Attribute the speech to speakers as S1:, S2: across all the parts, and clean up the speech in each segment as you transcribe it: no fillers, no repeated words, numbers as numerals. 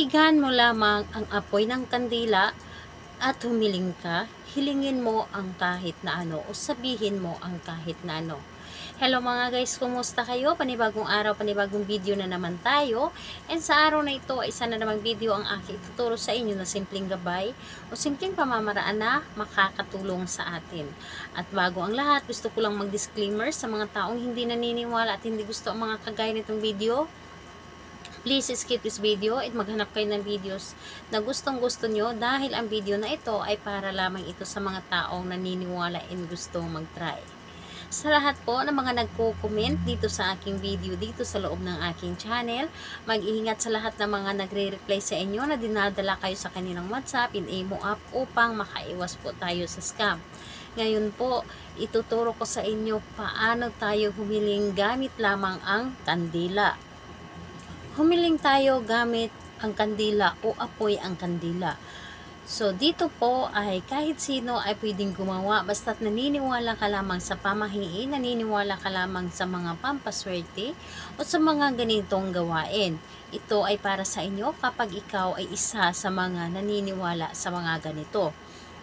S1: Titigan mo lamang ang apoy ng kandila at humiling ka, hilingin mo ang kahit na ano o sabihin mo ang kahit na ano. Hello mga guys, kumusta kayo? Panibagong araw, panibagong video na naman tayo. And sa araw na ito, isa na namang video ang aking ituturo sa inyo na simpleng gabay o simpleng pamamaraan na makakatulong sa atin. At bago ang lahat, gusto ko lang mag-disclaimer sa mga taong hindi naniniwala at hindi gusto ang mga kagaya nitong video. Please skip this video at maghanap kayo ng videos na gustong gusto nyo dahil ang video na ito ay para lamang ito sa mga taong naniniwala and gustong mag-try. Sa lahat po ng mga nagko-comment dito sa aking video dito sa loob ng aking channel, mag-iingat sa lahat ng mga nagre-reply sa inyo na dinadala kayo sa kanilang WhatsApp in Imo app upang makaiwas po tayo sa scam. Ngayon po, ituturo ko sa inyo paano tayo humiling gamit lamang ang kandila. Humiling tayo gamit ang kandila o apoy ang kandila. So, dito po ay kahit sino ay pwedeng gumawa basta't naniniwala ka lamang sa pamahiin, naniniwala ka lamang sa mga pampaswerte o sa mga ganitong gawain. Ito ay para sa inyo kapag ikaw ay isa sa mga naniniwala sa mga ganito.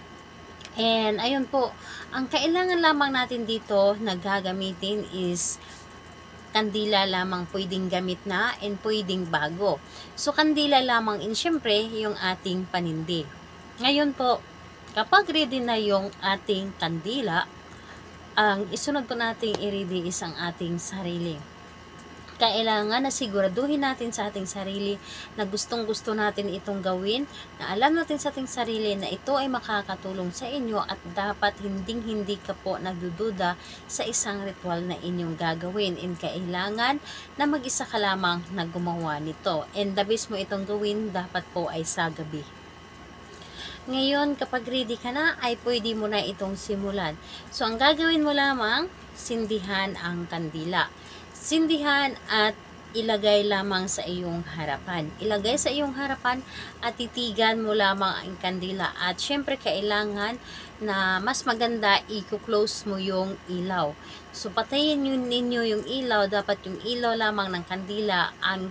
S1: And ayun po, ang kailangan lamang natin dito na gagamitin is kandila lamang pwedeng gamit na and pwedeng bago. So, kandila lamang and syempre yung ating panindi. Ngayon po, kapag ready na yung ating kandila, ang isunod po nating i-ready is ang ating sarili. Kailangan na siguraduhin natin sa ating sarili na gustong-gusto natin itong gawin, na alam natin sa ating sarili na ito ay makakatulong sa inyo at dapat hinding-hindi ka po nagdududa sa isang ritual na inyong gagawin and kailangan na mag-isa ka lamang na gumawa nito. And the best mo itong gawin dapat po ay sa gabi. Ngayon, kapag ready ka na, ay pwede mo na itong simulan. So, ang gagawin mo lamang, sindihan ang kandila. Sindihan at ilagay lamang sa iyong harapan. Ilagay sa iyong harapan at titigan mo lamang ang kandila. At syempre, kailangan na mas maganda i-close mo yung ilaw. So, patayin ninyo yung ilaw. Dapat yung ilaw lamang ng kandila ang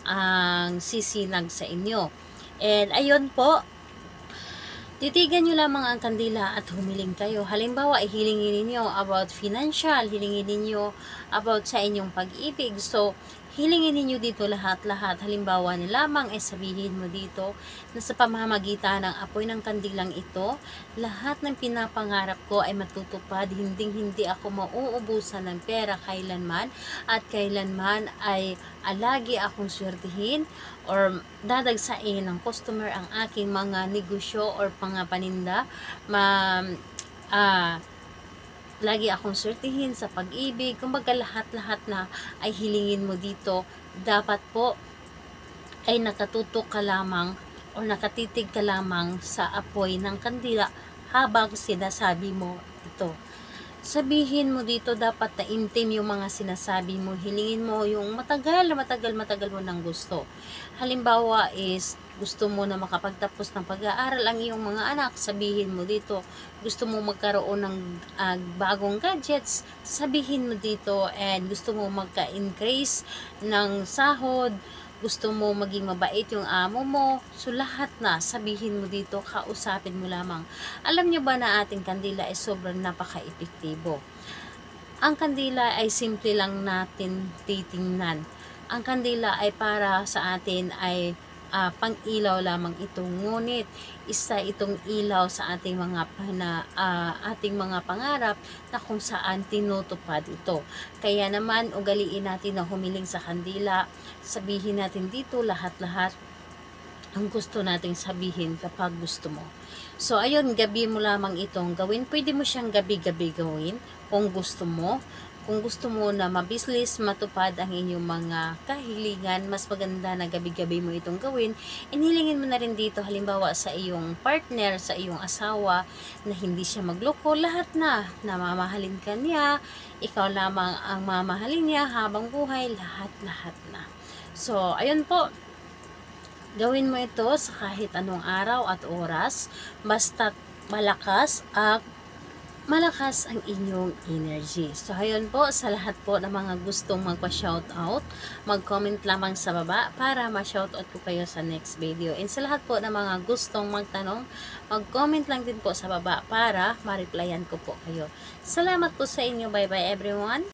S1: sisinag sa inyo. And ayun po, titigan nyo lamang ang kandila at humiling kayo. Halimbawa, hilingin ninyo about financial, hilingin ninyo about sa inyong pag-ibig. So, hilingin ninyo dito lahat-lahat. Halimbawa na lamang ay sabihin mo dito na sa pamamagitan ng apoy ng kandilang ito, lahat ng pinapangarap ko ay matutupad. Hinding-hindi ako mauubusan ng pera kailanman at kailanman ay lagi akong swertihin or dadagsain ng customer ang aking mga negosyo or mga paninda. Lagi akong swertihin sa pag-ibig. Kumbaga lahat-lahat na ay hilingin mo dito. Dapat po ay nakatutok ka lamang o nakatitig ka lamang sa apoy ng kandila habang sinasabi mo ito. Sabihin mo dito, dapat na intim yung mga sinasabi mo. Hilingin mo yung matagal mo ng gusto. Halimbawa is, gusto mo na makapagtapos ng pag-aaral ang iyong mga anak. Sabihin mo dito, gusto mo magkaroon ng bagong gadgets. Sabihin mo dito, and gusto mo magka-increase ng sahod. Gusto mo maging mabait yung amo mo. So, lahat na sabihin mo dito, kausapin mo lamang. Alam nyo ba na ating kandila ay sobrang napaka-epektibo? Ang kandila ay simple lang natin titingnan. Ang kandila ay para sa atin ay pang-ilaw lamang ito. Ngunit, isa itong ilaw sa ating ating mga pangarap na kung saan tinutupad ito. Kaya naman, ugaliin natin na humiling sa kandila. Sabihin natin dito lahat-lahat ang gusto nating sabihin kapag gusto mo. So, ayun, gabi mo lamang itong gawin. Pwede mo siyang gabi-gabi gawin kung gusto mo. Kung gusto mo na mabislis, matupad ang inyong mga kahilingan, mas maganda na gabi-gabi mo itong gawin. Inhilingin mo na rin dito, halimbawa sa iyong partner, sa iyong asawa, na hindi siya magloko, lahat na mamahalin ka niya, ikaw lamang ang mamahalin niya habang buhay, lahat-lahat na. So, ayun po. Gawin mo ito sa kahit anong araw at oras, basta malakas ang malakas ang inyong energy. So, ayun po, sa lahat po ng mga gustong magpa-shoutout, mag-comment lamang sa baba para ma-shoutout ko kayo sa next video. And sa lahat po ng mga gustong magtanong, mag-comment lang din po sa baba para ma-replyan ko po kayo. Salamat po sa inyo. Bye-bye everyone!